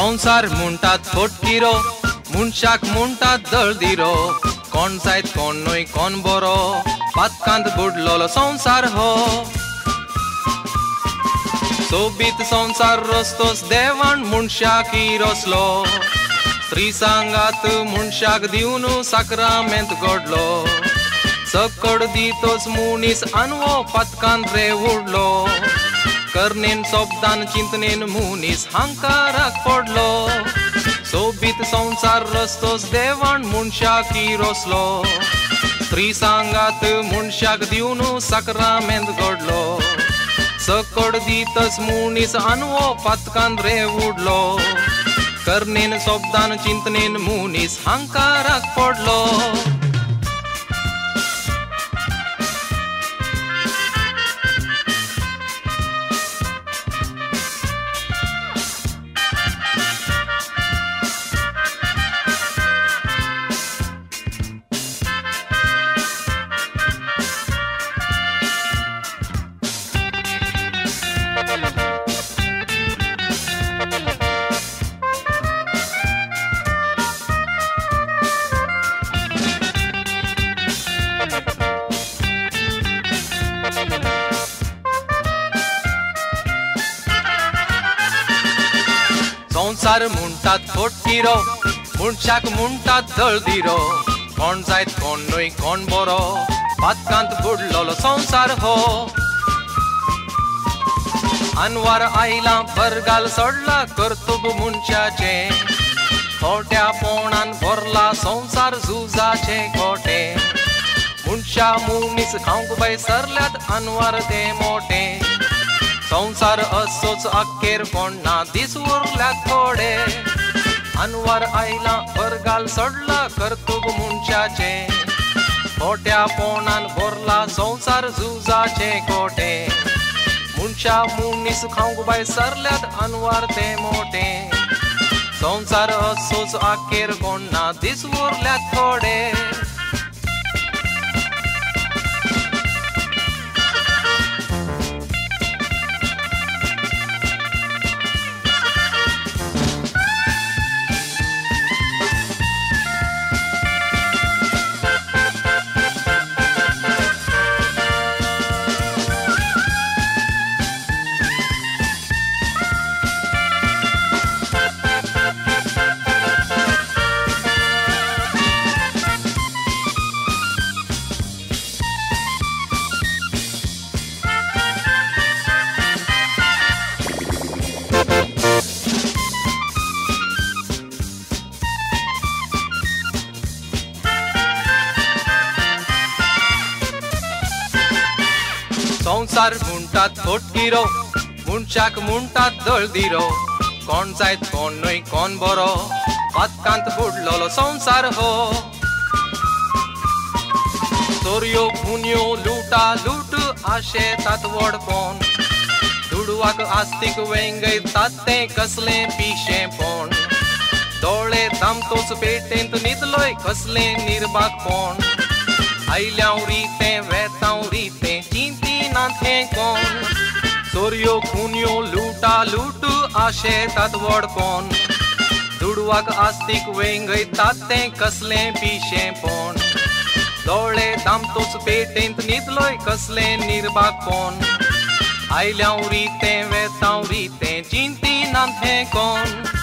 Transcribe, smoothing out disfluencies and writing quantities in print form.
संसार म्हणटात फटकिरो मनशाक म्हणटात दळदिरो कोण जायत कोण न्हय कोण बरो पातकांत बुडलोलो संसार हो सोबीत संसार रस्तोस देवान मनशाक रचलो स्त्री सांगात मनशाक दिवन साक्रामेंत घडलो सकड दितोच मुनीस अनवो पातकांत रे उडलो कर्णेन शब्दान चिंतनेन मुनीस हांकाराक पडलो सोबीत संसार रस्तोस देवान मनशाक रचलो स्त्री सांगात मनशाक दिवन साक्रामेंत घडलो सकड दितच मुनीस अनवो पातकांत रे उडलो कर्णेन शब्दान चिंतनेन मुनीस हांकाराक पडलो संसार म्हणटात फटकिरो मनशाक म्हणटात दळदिरो कोण जायत कोण न्हय कोण बरो पातकांत बुडलोलो संसार हो अनवार आयला बरगाल सोडला कर्तुब मनशाचे खोट्या पोणान भरला संसार झुजाचे खोटे मनशा मुनीस खावंक बाय सरल्यात अनवार ते मोठे संसार असोच अखेर कोणा दिस उरल्यात थोडे अनवार आयला बरगाल सोडला कर्तुब मनशाचे खोट्या पोणान भरला संसार झुजाचे कोटे मनशा मुनीस खावंक बाय सरल्यात अनवार ते मोठे संसार असोच अखेर कोणा दिस उरल्यात थोडे संसार म्हणटात फटकिरो मनशाक म्हणटात दळदिरो कोण जायत कोण न्हय कोण बरो पातकांत बुडलोलो संसार हो चोरयो खुन्यो लुटा लूट आशेतात वडपोन दुडवाक आस्तीक वेंगयतात ते कसले पिशेपण दोळे दामतोच पेटेंत न्हिदलोय कसले निर्बाकपण आयल्याव रिते वेताव रिते चिंती नाथे कोण चोरयो खुन्यो लुटा लूट आशेतात वडपोन दुडवाक आस्तीक वेंगयतात ते कसले पिशेपण दोळे दामतोच पेटेंत न्हिदलोय कसले निर्बाकपण आयल्याव रिते वेताव रिते चिंती नाथे कोण